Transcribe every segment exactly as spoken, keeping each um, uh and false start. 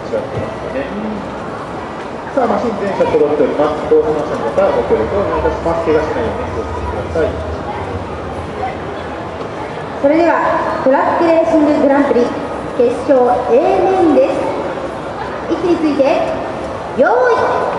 っていますね。さあ、マシン全車揃っております。同伴者の方、ご協力をお願いいたします。怪我しないように気をつけてください。 それではトラックレーシンググランプリ決勝 A メインです。位置について用意、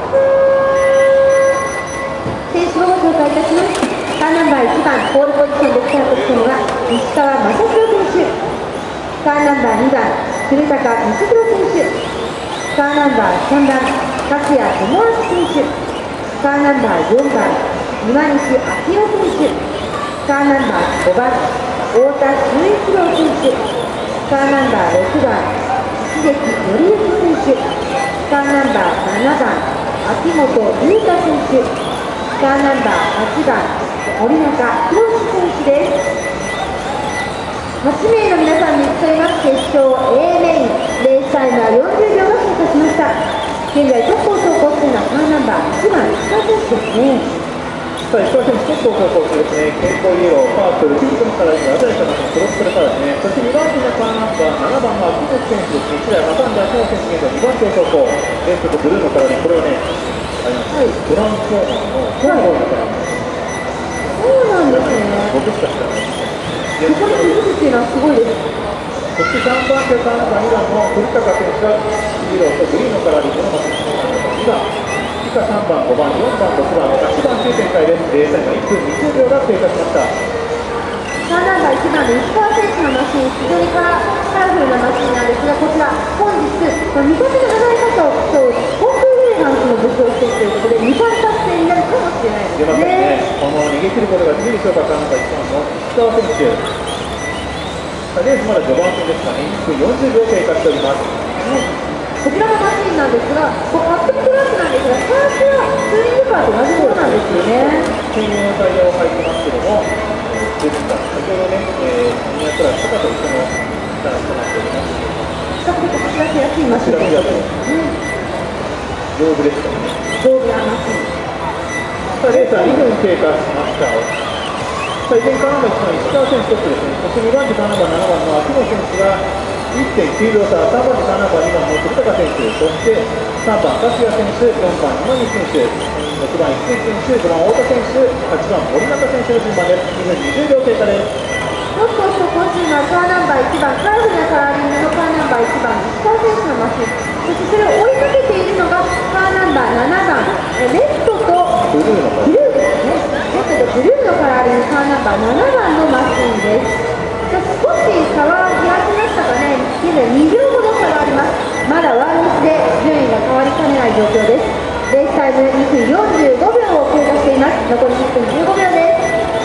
選手をご紹介いたします。カーナンバーいちばんポールポジションでスタートしたのが石川雅弘選手、カーナンバーにばん古高光弘選手、カーナンバーさんばん勝谷智明選手、カーナンバーよんばん今西明宏選手、カーナンバーごばん太田修一郎選手、カーナンバーろくばん石関紀之選手、カーナンバーななばん秋元優太選手、カーナンバーはちばん森中博史選手です。はちめいの皆さんに競います決勝 A メイン、レースタイムはよんじゅうびょうが経過しました。現在トップを走行するのはカーナンバーいちばん石川選手ですね。 さあ、石川選手、トップを走行中ですね。健康イエロー、パープル、ピンクのカラーに鮮やかなそのクロスプレからですね。そしてにばん手のカーナンバーななばんは秋元選手ですね。いちだい挟んで秋元選手、現在にばん手を走行。レンズとブルーのカラーに、これはね、あります、はい、トランスフォーマーのコーナーのカラー。 そうなんですね。 僕しか知らない。 そこに気づくっていうのはすごいです。 そしてさんばん手カーナンバーにばんの古高選手がイエローとグリーンのカラーにこのマシンのカーナンバーにばん。以下さんばん、ごばん、よんばん、ろくばん、はちばんという展開です。レースタイムはいっぷんにじゅうびょうが経過しました。 カーナンバーいちばんの石川選手のマシン、非常にカラカラフルなマシンなんですが、こちら本日見た目の離れ方を競うコンプレーハンスの武装施設ということでにばん達成になるかもしれないですね。 出ませんね。このまま逃げ切ることができるでしょうか。カーナンバーいちばんの石川選手。さあ、レースまだ序盤戦ですがね、いっぷんよんじゅうびょう経過しております。 はい、こちらのマシンなんですが、こうパッと見トラックなんですが、パーツはツーリングカーと同じものなんですよね。 専用のタイヤを履いてますけども、ですから先ほどね、えー、ミニアトラックとかと一緒のタラックとなっております。 比較的走らせやすいマシンということですね。 丈夫ですからね。 丈夫なマシン。 さあ、レースはにふん経過しました。さあ、依然カーナンバーいちばん石川選手トップですね。そしてにばん手カーナンバーななばんの秋元選手がいってんきゅうびょう差、さんばん手カーナンバーにばんの古高選手、そしてさんばん勝谷選手、よんばん今西選手、ろくばん石関選手、ごばん太田選手、はちばん森中選手の順番です。にふんにじゅうびょう経過です。 トップを走行するのはカーナンバーいちばん、カラフルなカラーリングのカーナンバーいちばん、石川選手のマシン、そしてそれを追いかけているのがカーナンバーななばん、レッドとブルーのカラーブルーですね。レッドとブルーのカラーリングカーナンバーななばんのマシンです。少し差は開きましたかね。現在にびょうほど差があります。まだワンミスで順位が変わりかねない状況です。レースタイムにふんよんじゅうごびょうを経過しています。残りいっぷんじゅうごびょうです。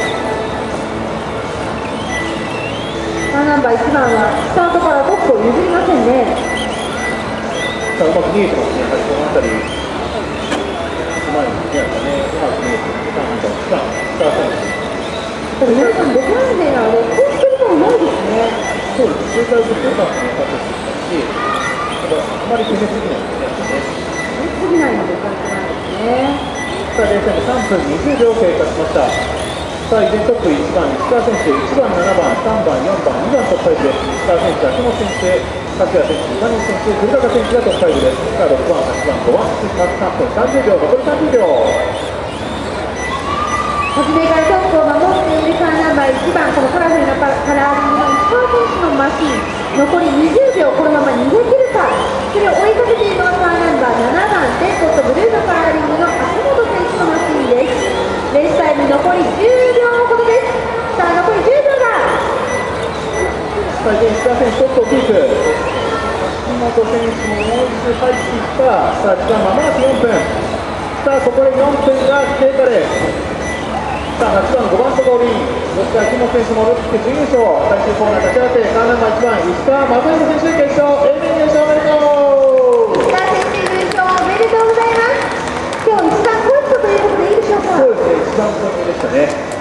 カーナンバーいちばんはスタートからトップを譲りませんね。 さあ、うまく見えてますね。やはりこの辺り、うまいですね。うまく見えてます。カーナンバーいちばん、石川選手。 皆さん、ベテラン勢なので、コース取りもうまいですね。 そうです。周回部分うまくね、カットしてきたし、ただ、あまり攻めすぎないですね。 攻めすぎないので、ポイントなんですね。 さあ、レースタイムさんぷんにじゅうびょう経過しました。さあ、依然トップいちばん、石川選手、いちばん、ななばん、さんばん、よんばん、にばんトップファイブです。石川選手、秋元選手、勝谷選手、今西選手、古高選手がトップファイブです。さあ、ろくばん、はちばん、ごばん、続きます。さんぷんさんじゅうびょう、残りさんじゅうびょう。 初めからトップを守っているカーナンバーいちばん、このカラフルなカラーリングの石川選手のマシン、残りにじゅうびょう、このまま逃げ切るか、それを追いかけているのはカーナンバーななばん、レッドとブルーのカラーリングの秋元選手のマシンです。レースタイム残りじゅうびょうほどです。さあ、残りじゅうびょうだ。 さあ、石川選手、トップをキープ。秋元選手ももう一度入っていった。さあ、時間まもなくよんぷん。さあ、ここでよんぷんが経過です。さあ、はちばん、ごばんとゴールイン。そして秋元選手戻ってきて準優勝。最終コーナー立ち上がって、カーナンバーいちばん、石川雅弘選手決勝、エーメイン優勝おめでとう。 石川選手優勝おめでとうございます。今日一番ポイントということでいいでしょうか。 そうですね、一番ポイントでしたね。